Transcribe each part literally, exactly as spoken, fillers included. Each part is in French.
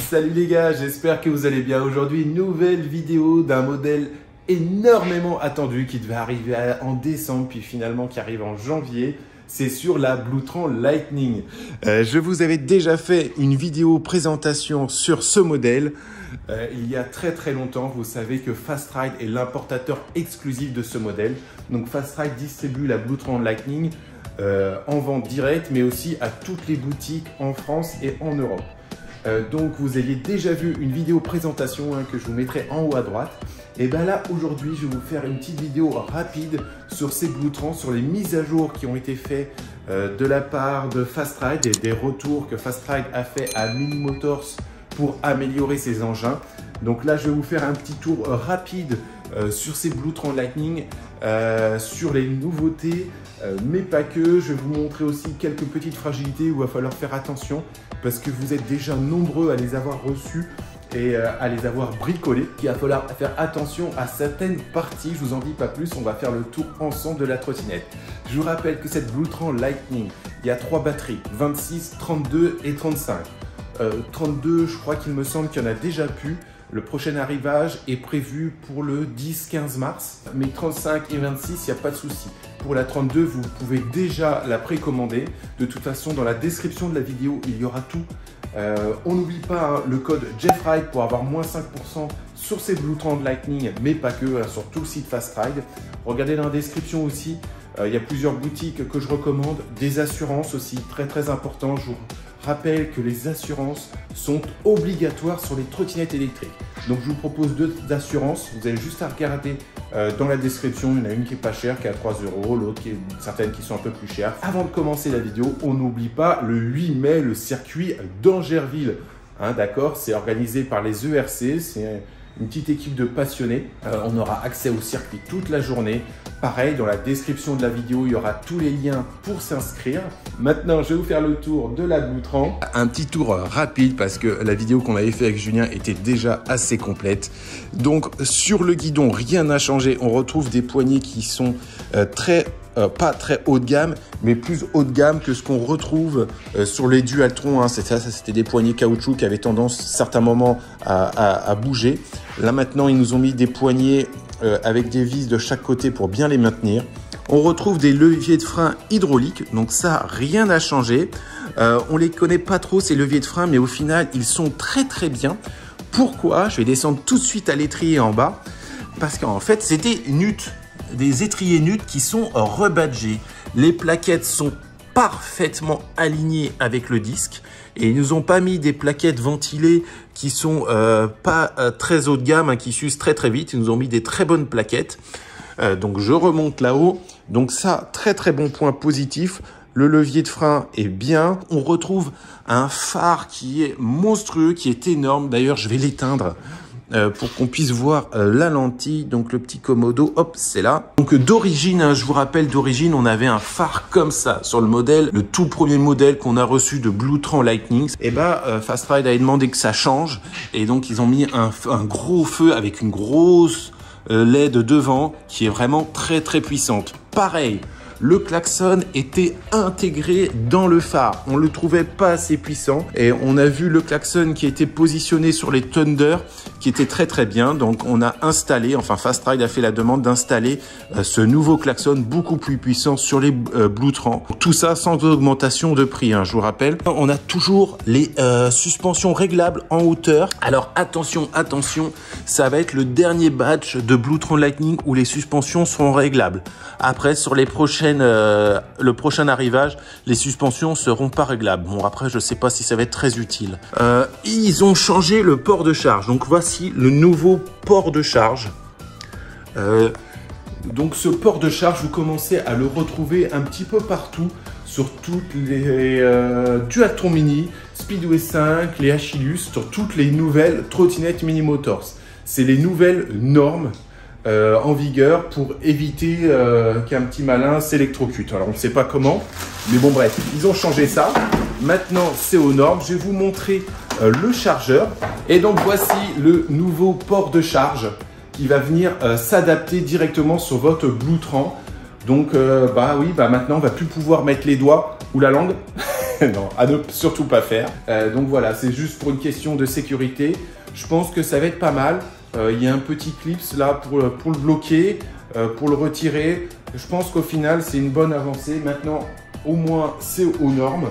Salut les gars, j'espère que vous allez bien. Aujourd'hui, nouvelle vidéo d'un modèle énormément attendu qui devait arriver en décembre puis finalement qui arrive en janvier. C'est sur la Bluetran Lightning. Euh, je vous avais déjà fait une vidéo présentation sur ce modèle euh, il y a très très longtemps. Vous savez que Fastride est l'importateur exclusif de ce modèle. Donc Fastride distribue la Bluetran Lightning euh, en vente directe, mais aussi à toutes les boutiques en France et en Europe. Euh, donc vous aviez déjà vu une vidéo présentation hein, que je vous mettrai en haut à droite. Et bien là aujourd'hui je vais vous faire une petite vidéo rapide sur ces Bluetran, sur les mises à jour qui ont été faites euh, de la part de Fastride et des retours que Fastride a fait à Mini Motors pour améliorer ses engins. Donc là je vais vous faire un petit tour euh, rapide euh, sur ces Bluetran Lightning, euh, sur les nouveautés, euh, mais pas que. Je vais vous montrer aussi quelques petites fragilités où il va falloir faire attention parce que vous êtes déjà nombreux à les avoir reçus et euh, à les avoir bricolés. Il va falloir faire attention à certaines parties. Je vous en dis pas plus, on va faire le tour ensemble de la trottinette. Je vous rappelle que cette Bluetran Lightning, il y a trois batteries, vingt-six, trente-deux et trente-cinq. Euh, trente-deux, je crois qu'il me semble qu'il y en a déjà plus. Le prochain arrivage est prévu pour le dix quinze mars. Mais trente-cinq et vingt-six, il n'y a pas de souci. Pour la trente-deux, vous pouvez déjà la précommander. De toute façon, dans la description de la vidéo, il y aura tout. Euh, on n'oublie pas hein, le code JeffRide pour avoir moins cinq pour cent sur ces Bluetran Lightning, mais pas que, hein, sur tout le site Fastride. Regardez dans la description aussi, euh, il y a plusieurs boutiques que je recommande. Des assurances aussi, très très important. Je vous rappelle que les assurances sont obligatoires sur les trottinettes électriques. Donc je vous propose deux assurances, vous avez juste à regarder euh, dans la description, il y en a une qui est pas chère, qui est à trois euros, l'autre qui est certaines qui sont un peu plus chères. Avant de commencer la vidéo, on n'oublie pas le huit mai, le circuit d'Angerville. Hein, d'accord, c'est organisé par les E R C, c'est une petite équipe de passionnés. Euh, on aura accès au circuit toute la journée. Pareil, dans la description de la vidéo, il y aura tous les liens pour s'inscrire. Maintenant, je vais vous faire le tour de la Bluetran. Un petit tour rapide parce que la vidéo qu'on avait fait avec Julien était déjà assez complète. Donc, sur le guidon, rien n'a changé. On retrouve des poignées qui sont euh, très... Euh, pas très haut de gamme, mais plus haut de gamme que ce qu'on retrouve euh, sur les Dualtron. Hein. C'est ça, ça c'était des poignées caoutchouc qui avaient tendance, à certains moments, à, à, à bouger. Là maintenant, ils nous ont mis des poignées euh, avec des vis de chaque côté pour bien les maintenir. On retrouve des leviers de frein hydrauliques, donc ça, rien n'a changé. Euh, on les connaît pas trop ces leviers de frein, mais au final, ils sont très très bien. Pourquoi? Je vais descendre tout de suite à l'étrier en bas, parce qu'en fait, c'est des nuts. Des étriers nuts qui sont rebadgés. Les plaquettes sont parfaitement alignées avec le disque et ils nous ont pas mis des plaquettes ventilées qui sont euh, pas euh, très haut de gamme, hein, qui s'usent très très vite. Ils nous ont mis des très bonnes plaquettes. Euh, donc je remonte là-haut. Donc ça, très très bon point positif. Le levier de frein est bien. On retrouve un phare qui est monstrueux, qui est énorme. D'ailleurs, je vais l'éteindre. Euh, pour qu'on puisse voir euh, la lentille. Donc le petit Komodo, hop, c'est là. Donc d'origine, hein, je vous rappelle, d'origine, on avait un phare comme ça sur le modèle, le tout premier modèle qu'on a reçu de Bluetran Lightning. Et bah, euh, Fastride a demandé que ça change, et donc ils ont mis un, un gros feu avec une grosse euh, L E D devant qui est vraiment très très puissante. Pareil. Le klaxon était intégré dans le phare. On le trouvait pas assez puissant et on a vu le klaxon qui était positionné sur les Thunder qui était très très bien. Donc on a installé, enfin Fastride a fait la demande d'installer euh, ce nouveau klaxon beaucoup plus puissant sur les euh, Bluetran. Tout ça sans augmentation de prix, hein, je vous rappelle. On a toujours les euh, suspensions réglables en hauteur. Alors attention, attention, ça va être le dernier batch de Bluetran Lightning où les suspensions seront réglables. Après, sur les prochaines Euh, le prochain arrivage, les suspensions seront pas réglables. Bon, après, je sais pas si ça va être très utile. Euh, ils ont changé le port de charge. Donc, voici le nouveau port de charge. Euh, donc, ce port de charge, vous commencez à le retrouver un petit peu partout sur toutes les euh, Dualtron Mini, Speedway cinq, les Achillus, sur toutes les nouvelles trottinettes Mini Motors. C'est les nouvelles normes Euh, en vigueur pour éviter euh, qu'un petit malin s'électrocute. Alors on ne sait pas comment, mais bon bref, ils ont changé ça. Maintenant c'est aux normes. Je vais vous montrer euh, le chargeur. Et donc voici le nouveau port de charge qui va venir euh, s'adapter directement sur votre Bluetran. Donc euh, bah oui, bah maintenant on va plus pouvoir mettre les doigts ou la langue non, à ne surtout pas faire. Euh, donc voilà, c'est juste pour une question de sécurité. Je pense que ça va être pas mal. Euh, il y a un petit clip là pour, pour le bloquer, euh, pour le retirer. Je pense qu'au final, c'est une bonne avancée. Maintenant, au moins, c'est aux normes.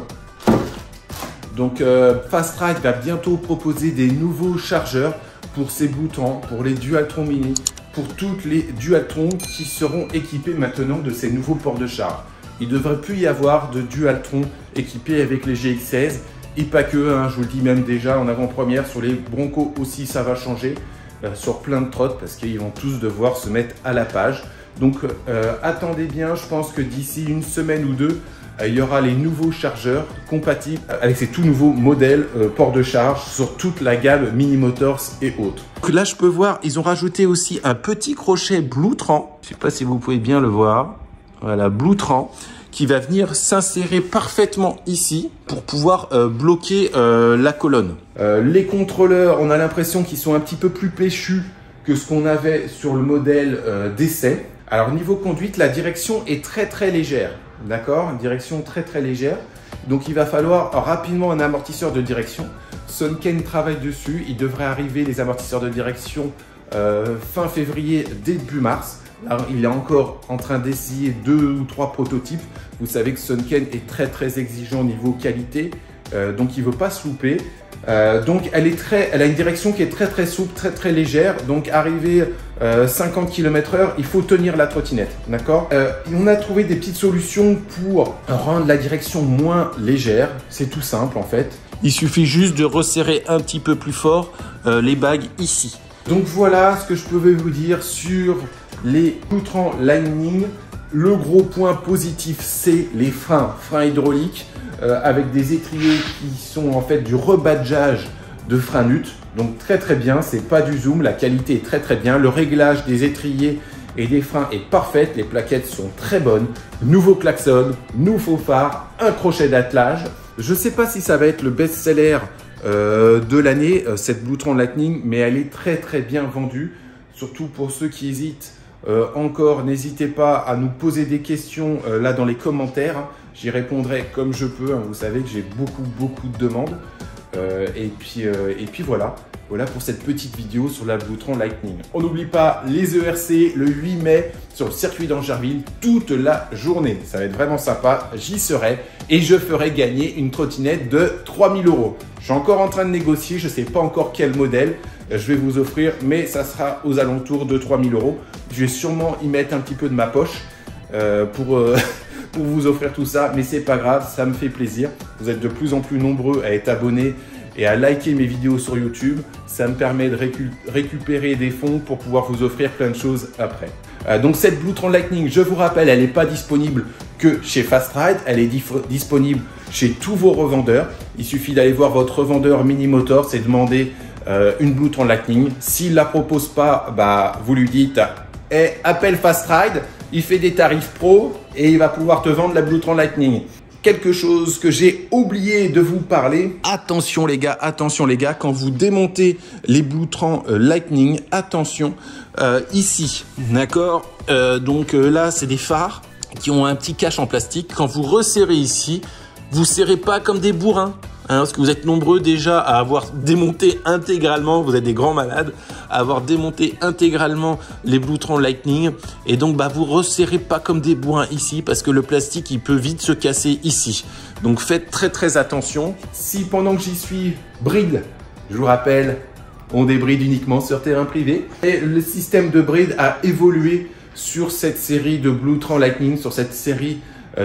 Donc, euh, Fastride va bientôt proposer des nouveaux chargeurs pour ces boutons, pour les Dualtron Mini, pour toutes les Dualtron qui seront équipés maintenant de ces nouveaux ports de charge. Il ne devrait plus y avoir de Dualtron équipés avec les G X seize et pas que, hein, je vous le dis même déjà en avant-première, sur les Bronco aussi ça va changer, euh, sur plein de trottes parce qu'ils vont tous devoir se mettre à la page. Donc euh, attendez bien, je pense que d'ici une semaine ou deux, euh, il y aura les nouveaux chargeurs compatibles avec ces tout nouveaux modèles euh, ports de charge sur toute la gamme Mini Motors et autres. Donc là je peux voir, ils ont rajouté aussi un petit crochet Bluetran, je ne sais pas si vous pouvez bien le voir. Voilà, Bluetran, qui va venir s'insérer parfaitement ici pour pouvoir euh, bloquer euh, la colonne. Euh, les contrôleurs, on a l'impression qu'ils sont un petit peu plus péchus que ce qu'on avait sur le modèle euh, d'essai. Alors niveau conduite, la direction est très très légère, d'accord? Une direction très très légère. Donc il va falloir rapidement un amortisseur de direction. Sunken travaille dessus, il devrait arriver les amortisseurs de direction euh, fin février, début mars. Alors, il est encore en train d'essayer deux ou trois prototypes. Vous savez que Sunken est très très exigeant au niveau qualité, euh, donc il ne veut pas se louper. Euh, donc elle, est très, elle a une direction qui est très très souple, très très légère. Donc arrivé euh, cinquante kilomètres heure, il faut tenir la trottinette, d'accord. euh, On a trouvé des petites solutions pour rendre la direction moins légère. C'est tout simple en fait. Il suffit juste de resserrer un petit peu plus fort euh, les bagues ici. Donc voilà ce que je pouvais vous dire sur les Bluetron Lightning. Le gros point positif, c'est les freins, freins hydrauliques euh, avec des étriers qui sont en fait du rebadgeage de frein nut. Donc très très bien, c'est pas du zoom, la qualité est très très bien. Le réglage des étriers et des freins est parfait, les plaquettes sont très bonnes. Nouveau klaxon, nouveau phare, un crochet d'attelage. Je sais pas si ça va être le best-seller euh, de l'année, euh, cette Bluetron Lightning, mais elle est très très bien vendue. Surtout pour ceux qui hésitent euh, encore, n'hésitez pas à nous poser des questions euh, là dans les commentaires. Hein. J'y répondrai comme je peux. Hein. Vous savez que j'ai beaucoup beaucoup de demandes. Euh, et, puis, euh, et puis voilà. Voilà pour cette petite vidéo sur la Bluetron Lightning. On n'oublie pas les E R C le huit mai sur le circuit d'Angerville toute la journée. Ça va être vraiment sympa. J'y serai et je ferai gagner une trottinette de trois mille euros. Je suis encore en train de négocier. Je ne sais pas encore quel modèle je vais vous offrir, mais ça sera aux alentours de trois mille euros. Je vais sûrement y mettre un petit peu de ma poche euh, pour, euh, pour vous offrir tout ça, mais c'est pas grave, ça me fait plaisir. Vous êtes de plus en plus nombreux à être abonnés et à liker mes vidéos sur YouTube. Ça me permet de récu récupérer des fonds pour pouvoir vous offrir plein de choses après. Euh, donc cette Bluetron Lightning, je vous rappelle, elle n'est pas disponible que chez Fastride, elle est disponible chez tous vos revendeurs. Il suffit d'aller voir votre revendeur Mini Motors et demander euh, une Bluetron Lightning. S'il ne la propose pas, bah, vous lui dites hey, « appelle Fastride, il fait des tarifs pro et il va pouvoir te vendre la Bluetron Lightning ». Quelque chose que j'ai oublié de vous parler. Attention les gars, attention les gars, quand vous démontez les Bluetron euh, Lightning, attention euh, ici, d'accord euh, donc euh, là, c'est des phares qui ont un petit cache en plastique. Quand vous resserrez ici, vous serrez pas comme des bourrins. Hein, parce que vous êtes nombreux déjà à avoir démonté intégralement, vous êtes des grands malades, à avoir démonté intégralement les Bluetron Lightning. Et donc, bah, vous resserrez pas comme des bourrins ici parce que le plastique, il peut vite se casser ici. Donc, faites très très attention. Si pendant que j'y suis, bride, je vous rappelle, on débride uniquement sur terrain privé. Et le système de bride a évolué sur cette série de Bluetron Lightning, sur cette série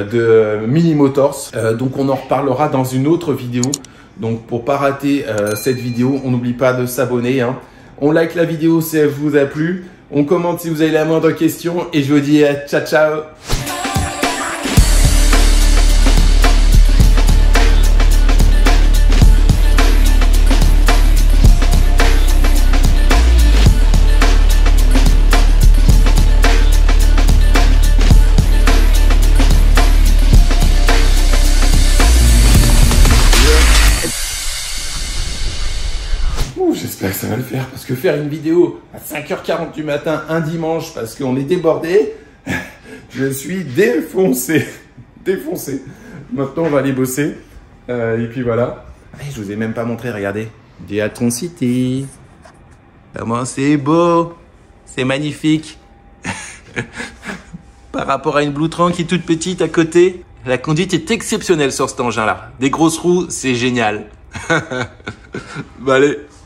de Mini Motors. Euh, donc on en reparlera dans une autre vidéo. Donc pour pas rater euh, cette vidéo, on n'oublie pas de s'abonner. Hein. On like la vidéo si elle vous a plu. On commente si vous avez la moindre question. Et je vous dis euh, ciao ciao. J'espère que ça va le faire, parce que faire une vidéo à cinq heures quarante du matin un dimanche parce qu'on est débordé, je suis défoncé, défoncé. Maintenant on va aller bosser Euh, et puis voilà. Et je vous ai même pas montré, regardez. Diatron City. Comment c'est beau. C'est magnifique. Par rapport à une Bluetran qui est toute petite à côté, la conduite est exceptionnelle sur cet engin-là. Des grosses roues, c'est génial. Bah allez.